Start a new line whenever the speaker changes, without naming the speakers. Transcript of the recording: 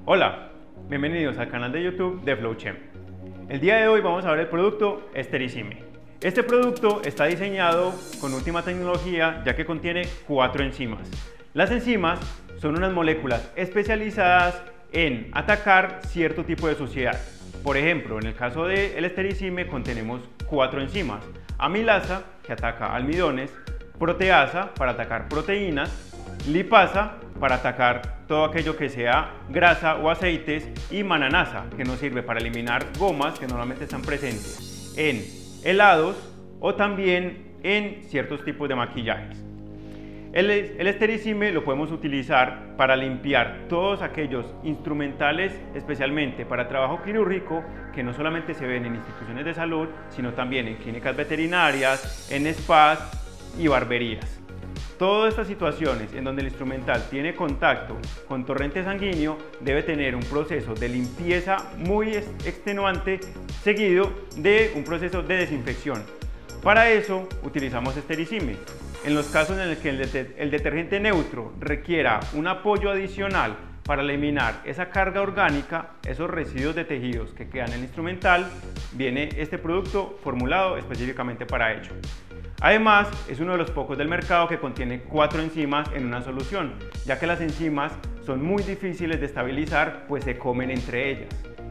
Hola, bienvenidos al canal de YouTube de FlowChem. El día de hoy vamos a ver el producto Estericime. Este producto está diseñado con última tecnología ya que contiene 4 enzimas. Las enzimas son unas moléculas especializadas en atacar cierto tipo de suciedad. Por ejemplo, en el caso del Estericime contenemos 4 enzimas. Amilasa, que ataca almidones, proteasa, para atacar proteínas, lipasa, para atacar todo aquello que sea grasa o aceites, y mananasa, que nos sirve para eliminar gomas que normalmente están presentes en helados o también en ciertos tipos de maquillajes. El Estericime lo podemos utilizar para limpiar todos aquellos instrumentales, especialmente para trabajo quirúrgico, que no solamente se ven en instituciones de salud, sino también en clínicas veterinarias, en spas y barberías. Todas estas situaciones en donde el instrumental tiene contacto con torrente sanguíneo debe tener un proceso de limpieza muy extenuante, seguido de un proceso de desinfección. Para eso utilizamos Estericime. En los casos en los que el detergente neutro requiera un apoyo adicional para eliminar esa carga orgánica, esos residuos de tejidos que quedan en el instrumental, viene este producto formulado específicamente para ello. Además, es uno de los pocos del mercado que contiene 4 enzimas en una solución, ya que las enzimas son muy difíciles de estabilizar, pues se comen entre ellas.